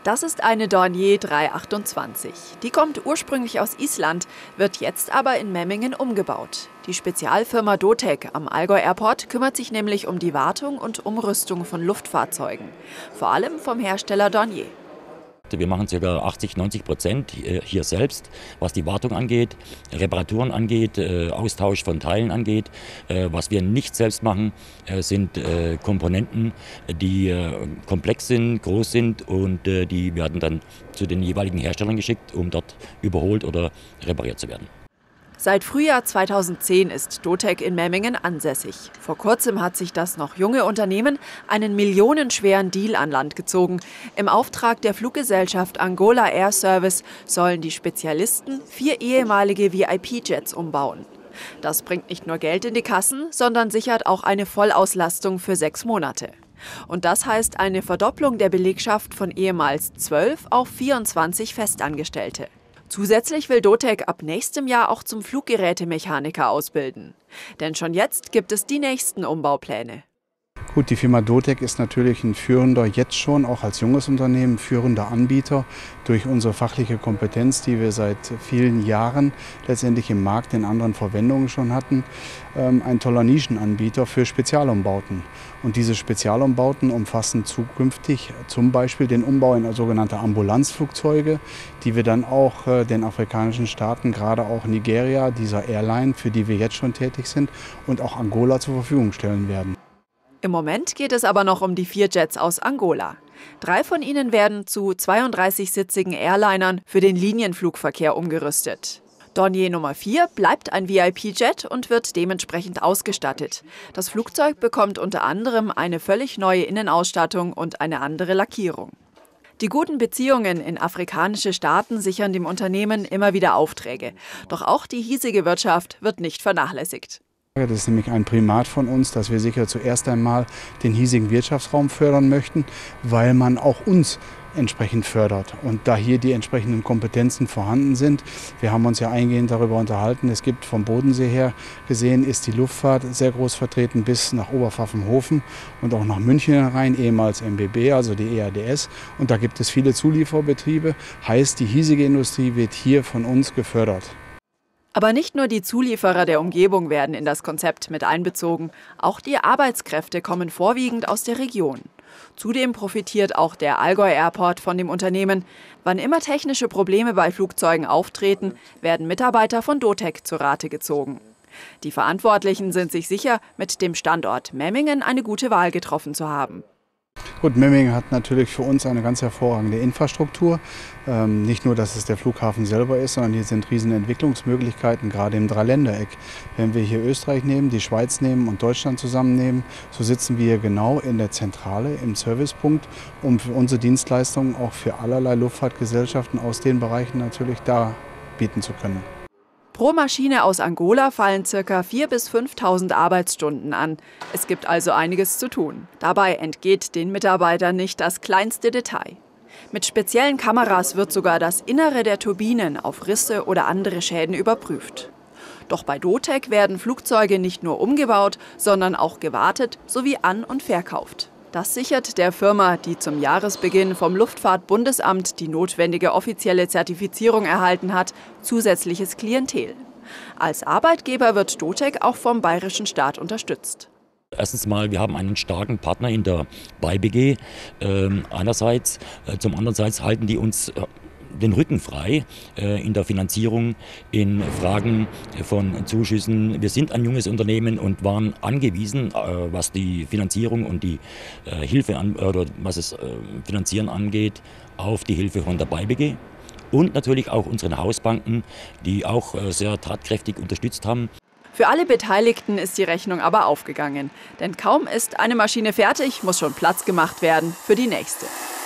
Das ist eine Dornier 328. Die kommt ursprünglich aus Island, wird jetzt aber in Memmingen umgebaut. Die Spezialfirma Dotec am Allgäu Airport kümmert sich nämlich um die Wartung und Umrüstung von Luftfahrzeugen. Vor allem vom Hersteller Dornier. Wir machen ca. 80–90% hier selbst, was die Wartung angeht, Reparaturen angeht, Austausch von Teilen angeht. Was wir nicht selbst machen, sind Komponenten, die komplex sind, groß sind und die werden dann zu den jeweiligen Herstellern geschickt, um dort überholt oder repariert zu werden. Seit Frühjahr 2010 ist Dotec in Memmingen ansässig. Vor kurzem hat sich das noch junge Unternehmen einen millionenschweren Deal an Land gezogen. Im Auftrag der Fluggesellschaft Angola Air Service sollen die Spezialisten 4 ehemalige VIP-Jets umbauen. Das bringt nicht nur Geld in die Kassen, sondern sichert auch eine Vollauslastung für 6 Monate. Und das heißt eine Verdopplung der Belegschaft von ehemals 12 auf 24 Festangestellte. Zusätzlich will Dotec ab nächstem Jahr auch zum Fluggerätemechaniker ausbilden. Denn schon jetzt gibt es die nächsten Umbaupläne. Gut, die Firma Dotec ist natürlich ein führender, jetzt schon auch als junges Unternehmen, führender Anbieter durch unsere fachliche Kompetenz, die wir seit vielen Jahren letztendlich im Markt in anderen Verwendungen schon hatten. Ein toller Nischenanbieter für Spezialumbauten. Und diese Spezialumbauten umfassen zukünftig zum Beispiel den Umbau in sogenannte Ambulanzflugzeuge, die wir dann auch den afrikanischen Staaten, gerade auch Nigeria, dieser Airline, für die wir jetzt schon tätig sind, und auch Angola zur Verfügung stellen werden. Im Moment geht es aber noch um die 4 Jets aus Angola. 3 von ihnen werden zu 32-sitzigen Airlinern für den Linienflugverkehr umgerüstet. Dornier Nummer 4 bleibt ein VIP-Jet und wird dementsprechend ausgestattet. Das Flugzeug bekommt unter anderem eine völlig neue Innenausstattung und eine andere Lackierung. Die guten Beziehungen in afrikanische Staaten sichern dem Unternehmen immer wieder Aufträge. Doch auch die hiesige Wirtschaft wird nicht vernachlässigt. Das ist nämlich ein Primat von uns, dass wir sicher zuerst einmal den hiesigen Wirtschaftsraum fördern möchten, weil man auch uns entsprechend fördert. Und da hier die entsprechenden Kompetenzen vorhanden sind, wir haben uns ja eingehend darüber unterhalten, es gibt vom Bodensee her gesehen, ist die Luftfahrt sehr groß vertreten bis nach Oberpfaffenhofen und auch nach München rein, ehemals MBB, also die EADS. Und da gibt es viele Zulieferbetriebe, heißt die hiesige Industrie wird hier von uns gefördert. Aber nicht nur die Zulieferer der Umgebung werden in das Konzept mit einbezogen. Auch die Arbeitskräfte kommen vorwiegend aus der Region. Zudem profitiert auch der Allgäu Airport von dem Unternehmen. Wann immer technische Probleme bei Flugzeugen auftreten, werden Mitarbeiter von Dotec zu Rate gezogen. Die Verantwortlichen sind sich sicher, mit dem Standort Memmingen eine gute Wahl getroffen zu haben. Gut, Memmingen hat natürlich für uns eine ganz hervorragende Infrastruktur. Nicht nur, dass es der Flughafen selber ist, sondern hier sind riesen Entwicklungsmöglichkeiten, gerade im Dreiländereck. Wenn wir hier Österreich nehmen, die Schweiz nehmen und Deutschland zusammennehmen, so sitzen wir hier genau in der Zentrale, im Servicepunkt, um für unsere Dienstleistungen auch für allerlei Luftfahrtgesellschaften aus den Bereichen natürlich darbieten zu können. Pro Maschine aus Angola fallen ca. 4.000 bis 5.000 Arbeitsstunden an. Es gibt also einiges zu tun. Dabei entgeht den Mitarbeitern nicht das kleinste Detail. Mit speziellen Kameras wird sogar das Innere der Turbinen auf Risse oder andere Schäden überprüft. Doch bei Dotec werden Flugzeuge nicht nur umgebaut, sondern auch gewartet sowie an- und verkauft. Das sichert der Firma, die zum Jahresbeginn vom Luftfahrtbundesamt die notwendige offizielle Zertifizierung erhalten hat, zusätzliches Klientel. Als Arbeitgeber wird Dotec auch vom bayerischen Staat unterstützt. Erstens mal, wir haben einen starken Partner in der BayBG einerseits. Zum andererseits halten die uns den Rücken frei in der Finanzierung, in Fragen von Zuschüssen. Wir sind ein junges Unternehmen und waren angewiesen, was die Finanzierung und die Hilfe oder was es Finanzieren angeht, auf die Hilfe von der BayBG. Und natürlich auch unseren Hausbanken, die auch sehr tatkräftig unterstützt haben. Für alle Beteiligten ist die Rechnung aber aufgegangen. Denn kaum ist eine Maschine fertig, muss schon Platz gemacht werden für die nächste.